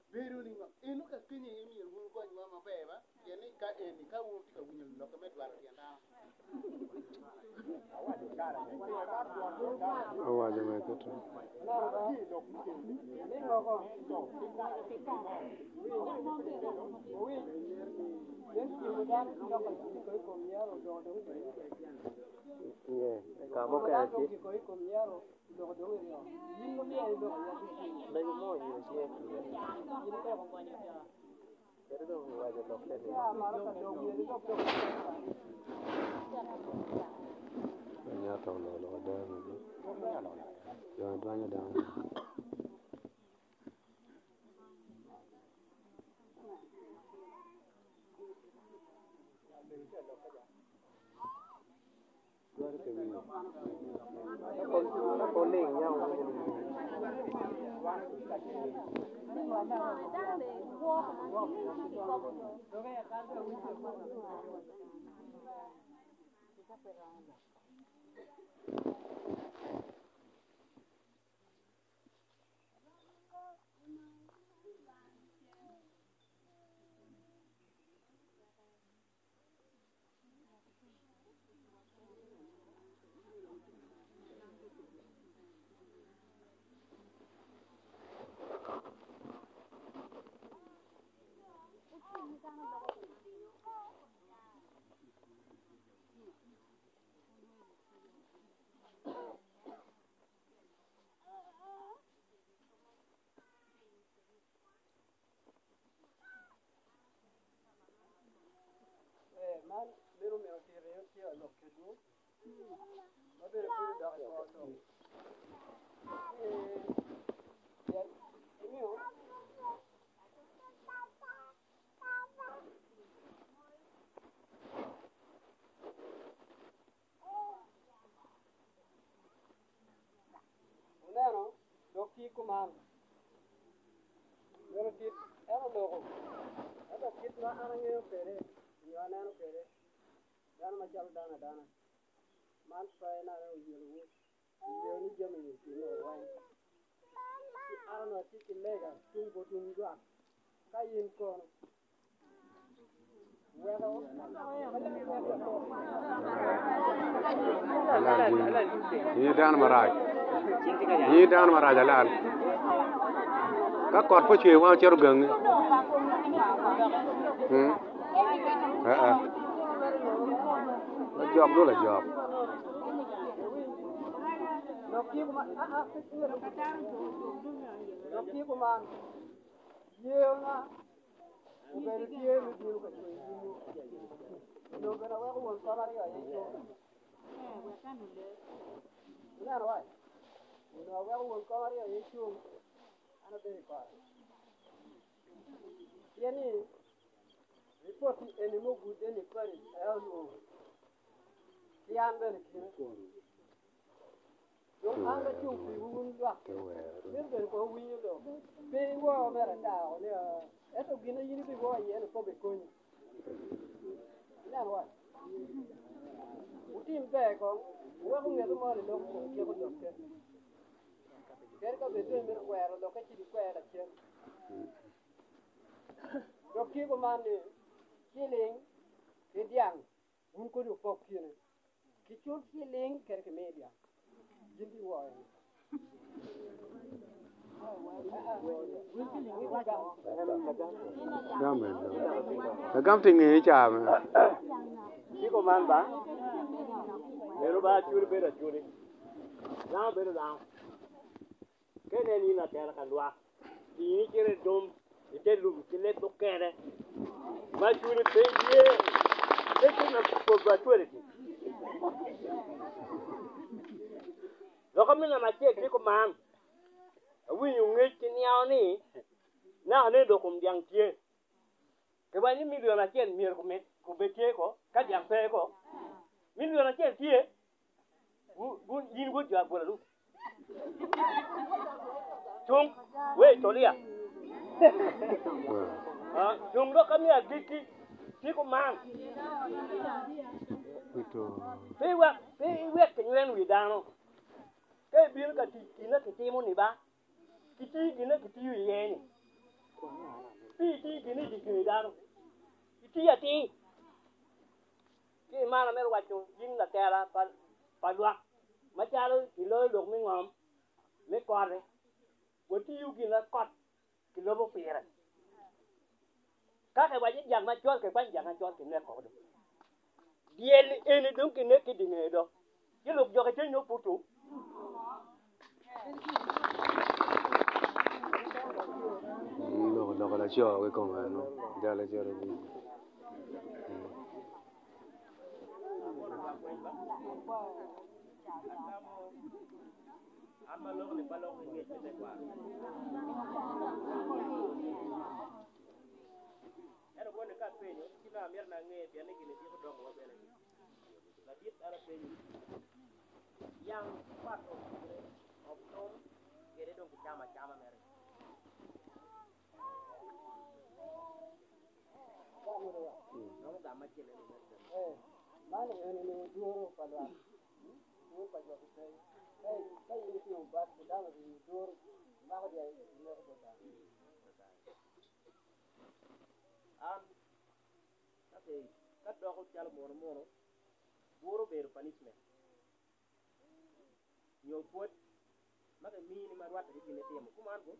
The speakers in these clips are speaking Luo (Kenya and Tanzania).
Beru ni inu ka kinyi imi ru ko nywa mabeba yani ka eni ka wuti ka winyo lo ka medwaro tienda awaje meketo kamu kayak sih nyata lo dan jangan tanya dan polling nhau man mero tire yo lo kedu ma bere ko da ko to ya mio unano dokki kuman mero tit era logo ada kitna anange pere no pere dan ma jal dana man sai na ro yelu ni jami ni no wai ti arno ti lega tung bo tung gwa kayin ko ni dan maraj alal ka kor po chwe wa chero gang job do la job dokki kuman yeuna ubere tie mi dulu ka chwe no bena wa ko won samari ga yeso we kanu le na ro ai no wa ko won samari ga yeso ana beri pa yani report eni mo good eni kwari ayo yan beri kire yo anga chung fi wun dwa beri ko winyo do be wo bera da o le eto gina yini bi wo yene ko be konyi na wa utim be ko wo ko ngedo mo le ko ke ko dokke ker ka be be mer kwero do ka ti kwero che dokki ko mane kiling ediang un ko do pok kine ki chul kiling ker ke media jindi wo gam tingi cha ma ko man ba pero ba chul be da chuli na be da kene ni na tera kan wa ni kire dom ite lu kile to kere ma chuli be ye ite na ko ba chuli lo ko mina ma che ko man wi yu nge ti nyao ni na ne do kum diang tie ke ba ni mi do na chen mi ko me ko be tie ko ka diang pe ko mi do na chen tie bu yin go ja go lu chung we tolia chung do kam ya diki ti ko man pe wa ke nyen wi da no ke bi ka ti na ke ti mo ni ba kiti gina kiti yu yeni ti gini di gini daro ti ya ti ki mana mer wacho jing la tera pa lwa ma chalo ki lo dok mi ngom me kore wo ti yu gina kot ki lo bo pire ka ke waje jang ma chol ke ban jang chol ke ne ko do diel eni dun ki ne ki dinge do ki lu jo ke chen yo putu lo la cho cái con này nó ra là cho rồi ama lo ni balong ni ke te kwa era ko ne ka pe ni kila mer na nge be ne gine ko dong wa be ne la dit ara pe ni yang pato optom kere dong chama mer no ga ma chele ni mane ne ne duro palwa duro palwa pe kai ni ti ba da ma ni duro ma ko dia ni ko da ate ka do ko chal mono duro ber punishment yo pot ma ke mi ni ma wat ri ni temo kuma an ko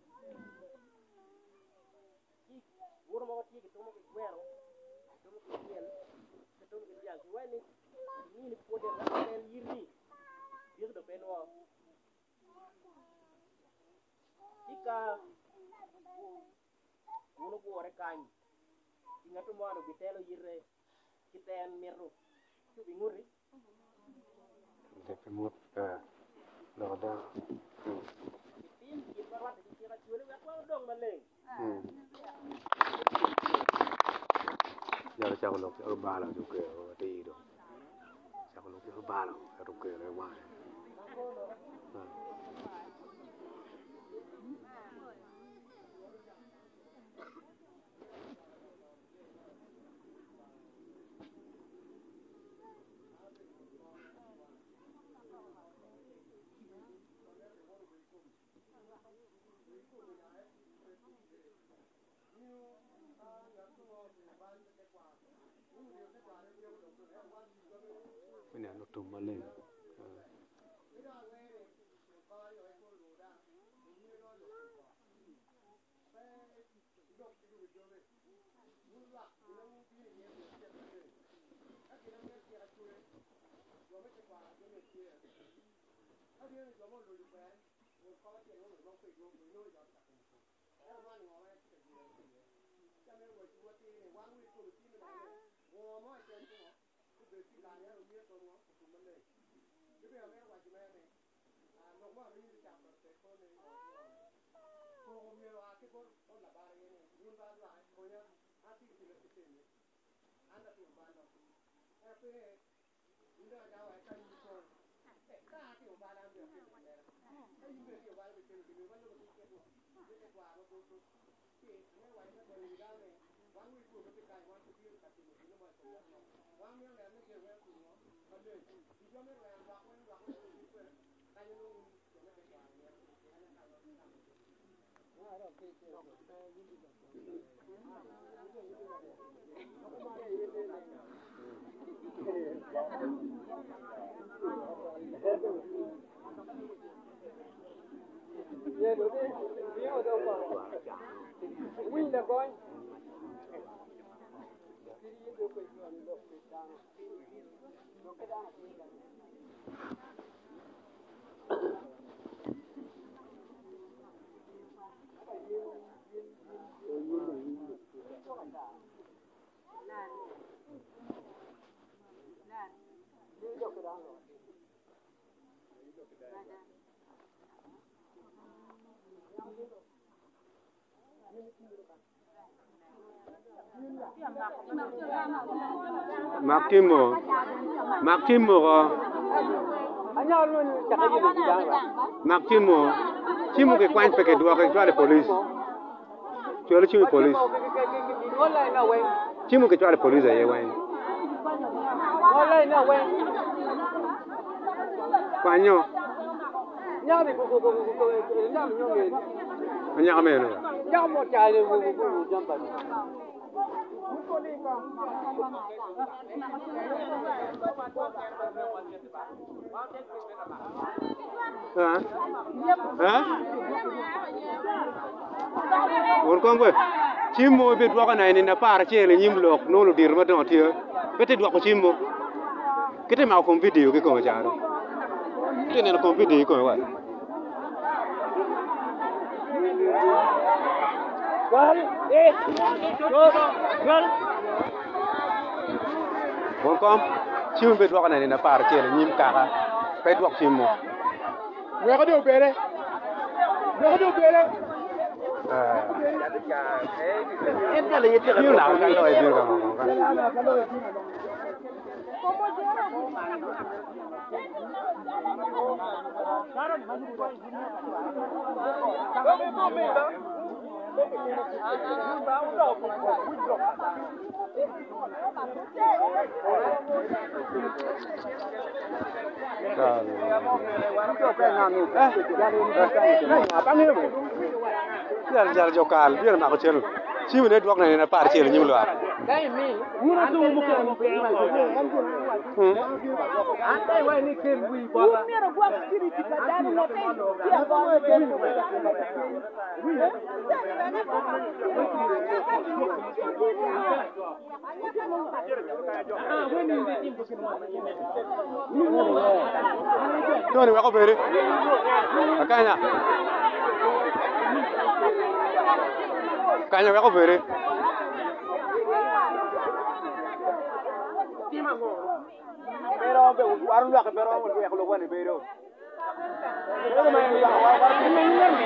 duro ma ti ki to mo ki kwero to mo ki yen to mo ki jang ki wani ni pot de la tel yiri bir do penwa ika uno buore kany inga to moano bitelo yirre kiten mirru tu binguri de pemut lo da tin ki parwat ki tira chule wa ko dong maleng ya cha lo cái ba la du ke o ti do cha lo cái ba la du ke le wa Ini anu tu maleng. Maximo, Chimo che qua in perché due che c'ha le police. C'è le Chimo police. Chimo che c'ha le police e wen. Quagno. nya me no ya mo cha le wo jamba Won ko ngwe chimo be dwa kana ni na par chele nyim lok no lo dir ma don tie bete dwa ko chimo kete ma ko video ke ko jaro kete ne ko video ko wa won ko chimo be dwa kana ni na par chele nyim kaka pe dwa chimo we ko do bere Yo nào cái lôi đưa cả Jangan jokal, biar mak kecil. Si mana dua kena par kecil ni mula. Tuh ni aku beri. Makanya. Kanya ko bere. Pero be waru la ke pero ko ko lo wani bero. Pero ma ya wa ni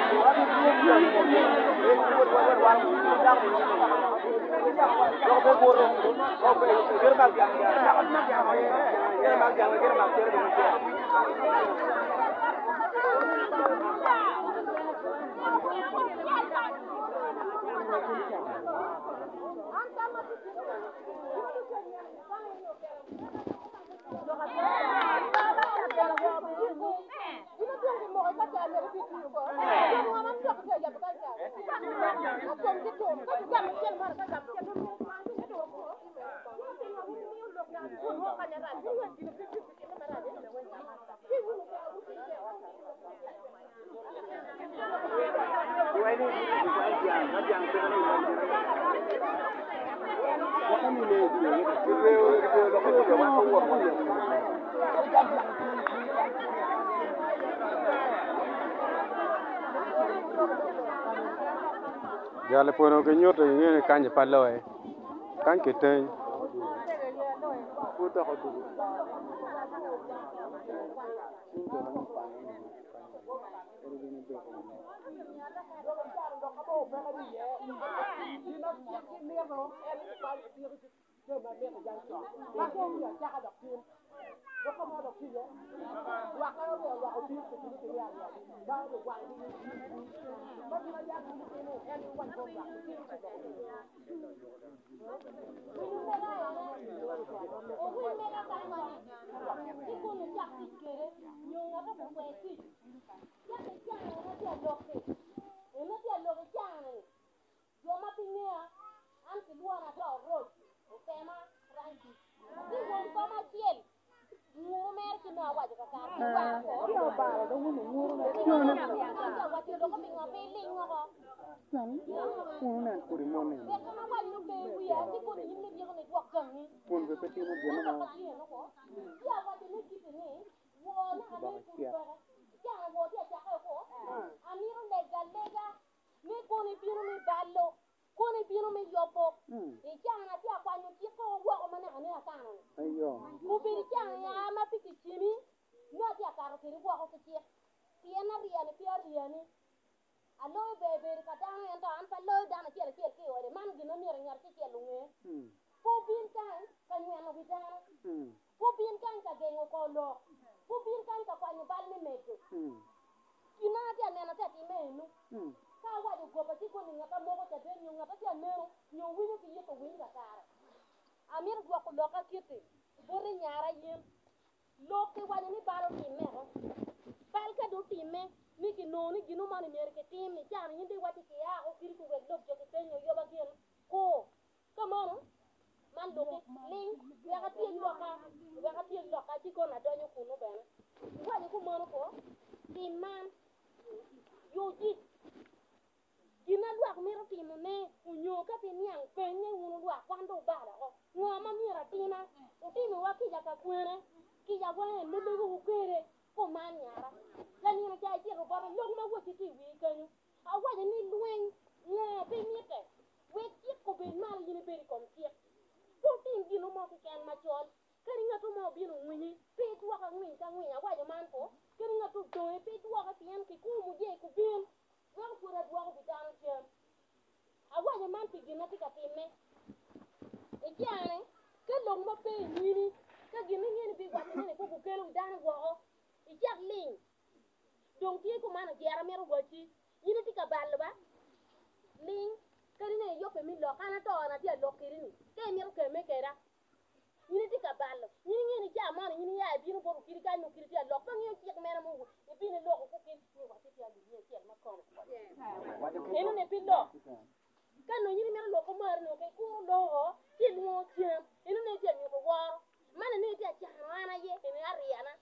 Ya le pono que ñoto ni kanje paloe. Kan ke ten. Puta ko tu. palka do time ni ki no ni ginu man mer ke tim ni chan ni de wati ke ya o kiri ku wek lok jo ke tenyo yo ba gen ko come on man do ke ling ya ka ti lo ka ti ko na do nyu ku no ben wa ni ku mo ko tim man yo ji gina luak mero timo ne unyo ka tiniang penye unu luak kwando bala ko ngoma mira tina utimi wakija kakwere kija wane lulu ukere ko manyara yani na kai tiro bara log ma woti ti wi kanyu awaje ni luen ngo pinite we ti ko be mal yini be ko ti ko tin gino mo ko kan ma chol kari ngato mo bino ngwini pe tuwa ka ngwin ka ngwin awaje man ko kari ngato do pe tuwa ka tien ki ku mu je ku bin wa ko ra duwa ko bitan chen awaje man ti gina ti ka tinne e jane ke log ma pe nyini ka gini ngene bi kwati ne ko ku kelo dan go e jak ling dong ti ko mana jera mero gochi yini ti ka balba ling kari ne yo pe mi lo kana to na ti lo kirini ke mero ke me kera yini ti ka ballo yini ngene ja mana yini ya bi no bo kiri ka no kiri ti lo pa ngi ti mera mo e bi ne lo ko kin ni wa ti ya di ni ti ma kono eno ne bi lo kanu yini mero lo ko mar no ke ku lo ho ti mo tiem eno ne ti ni ko war mana ne ti ja hana ye ene ariana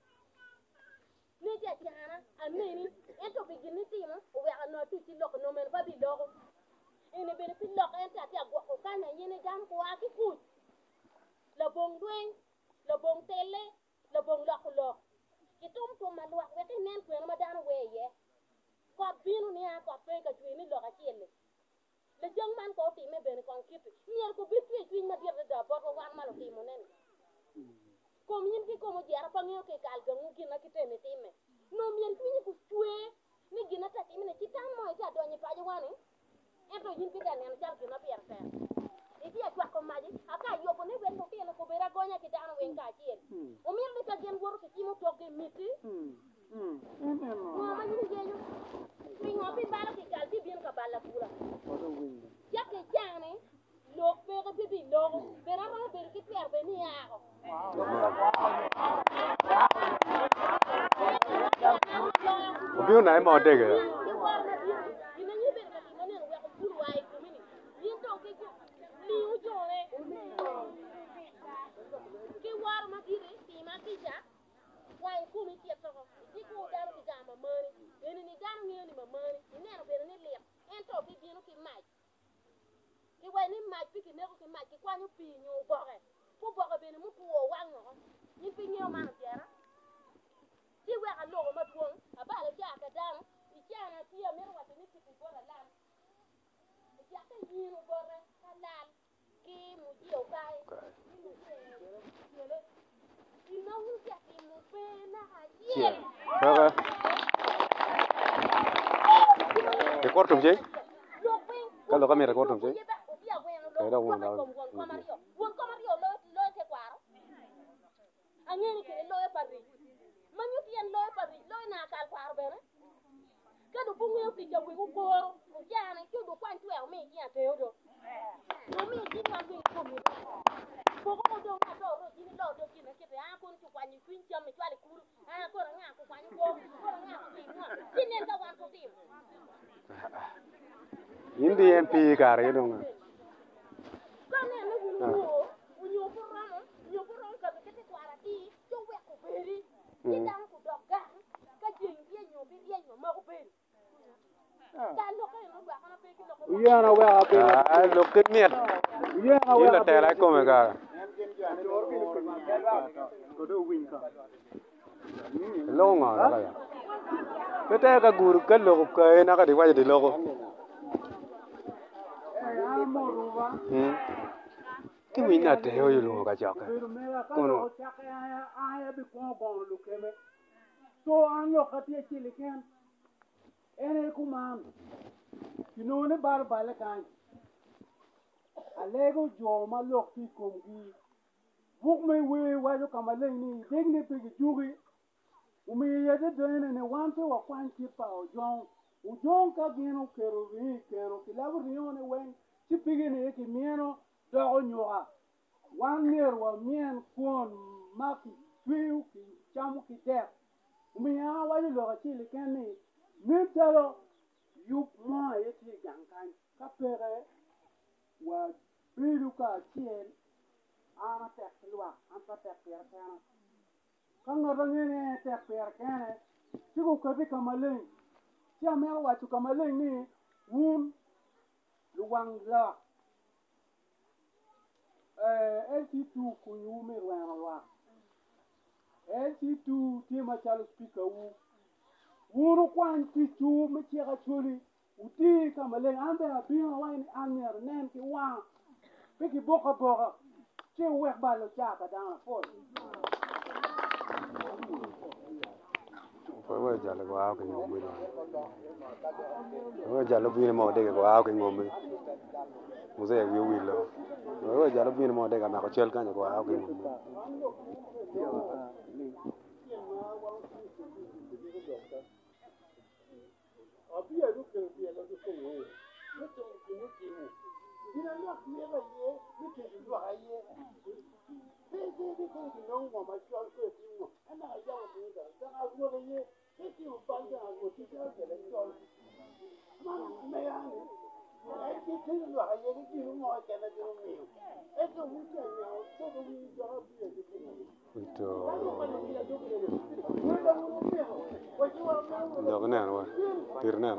ne ti ja hana ameni ento be gini ti mo o we no tu ti lo ko no men ba bi lo ene be ti lo en ta ti agwa ko kana yini gam ko aki ku la bong dwen la bong tele la bong lo ko lo ki tum tum ma lo we ti nen ko ma dan we ye ko binu ni a ko pe ka tu ni lo ka tiele le jang man ko ti me ben kon kit nier ko bitu e ma dir da bo ko wan malo ti mo nen ko min ki ko mo jara pa ngeo ke kal ga ngi na ki teme ti me no mien tu ni ku tue ni gina ta ti me ti tan mo ta do ni pa ji wani e to yin ki da nen jal ki na pier fer e ti a kwa ko maji aka yo ko ne ben no ti ko bera gonya ki dan wen ka ti o mien de ka gen wor ki mo to ke miti no ma ni je yo mi ngo bi bala ki kal ti bien ka bala pura ya ke jane lo pe ko bi lo bera ma be ki pier be ni a ko Ubiu na mo de ga. Ki war ma dire ti ma ti ja wai ku mi ti to ti ku da ro ga ma mani eni ni dan ngi ni ma mani ni no be ni le en to bi bi no ki mai ki wai ni mai pi ki ne ko ki mai ki kwa nyu pi nyu bo ge ku bo ge be ni mu ku wo wa ngo ni pi nyu ma na jera ti wa ga lo ma tuong a ba le ja ka dan i ja na ti ya me ro wa ti ni ki bo la lan i ja ka ni no bo re ka lan ki mu ji o kai Rồi. Record không chứ? Cái lỗ camera record không chứ? Cái đâu mà đâu. Hindi MP kare dong. Iya na wa ape. Ah, loket miet. Iya na wa. Ila tela ko me kare. Lo nga la ya. Bete ka guru ka lo ka na ka di wa di lo ko. Ki mi na te yo lo ka ja ka. Kono. So an lo ka tie chile ken. Ene kuman. Kinone bar bale kan. Alego jo ma lo ki komgi. Buk me we wa yo kamale ni degne pe jugi. Umi yede dene ne wante wa kwanchi pa ojon. Ujon ka gino kero ri kero kilabu rione wen. Chipige ne ki mieno do nyoa. Wan ner wa mien kon maki twiu ki chamu ki der. mi ya wa lo ga chi le ken ni mi telo yu mo ye ti gang kan ka pere wa biru ka chien ana tek lwa an pa tek per kana ka ngoro ne tek per kana ti ko ka bi kamalen ti amel wa tu kamalen ni wun luwang la LT2 ku yu mi wana wa LT2 ti ma chalo speaker wuru kwan ti tu mi chi ga chuli uti kamalen ambe abin wa ni amer nen ki wa biki boka boka che wek balo chaka dana fo Wa jalo ko aw ke ngombe wa jalo bi mo de ko aw ke ngombe muse wi wi lo wa jalo bi mo de ka ma ko chel kan ko aw ke ngombe Abi ya luke ya lo ko wo. Mutum ki nuke mu. Ina lo ki ba ye, mutum ki lo haye. Sai ko ki non mo ma shi ko ki mo. Ana ya wo ni da. Dan a wo le ye, sai ki u ban da wo ti ga ke le ko. Ma me ya ni. Ai ki ti lo haye ki mo ke na di mi. E ko mu ke ya, so ko ni jo abi ya ki ni. to do na wa tir na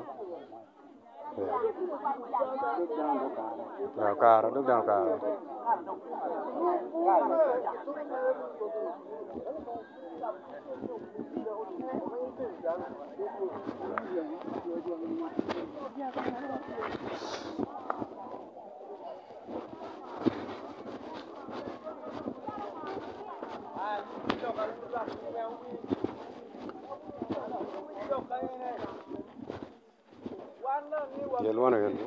ya ka do da ka yelwana yelu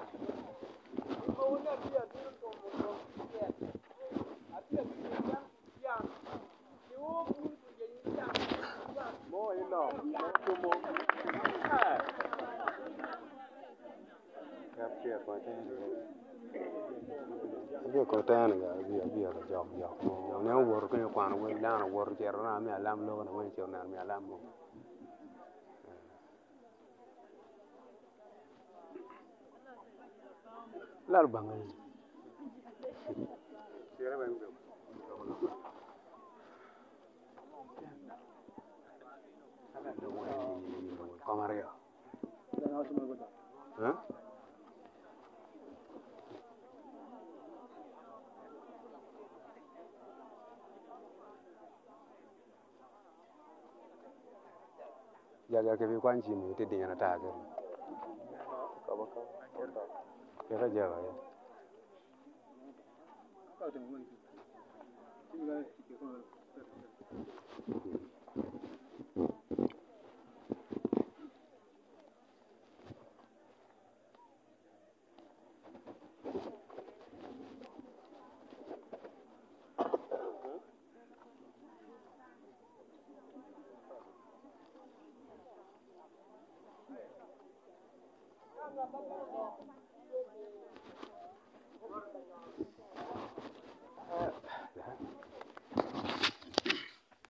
Abi ko tan ga abi ga jom jom ne wor ko ko an we la wor cer na mi alam lo na we cer na mi alam mo lar bangal cer ba ngi Kamaria jaga ke bi kwan chi mi te dinga ta ke ke ga jaga ya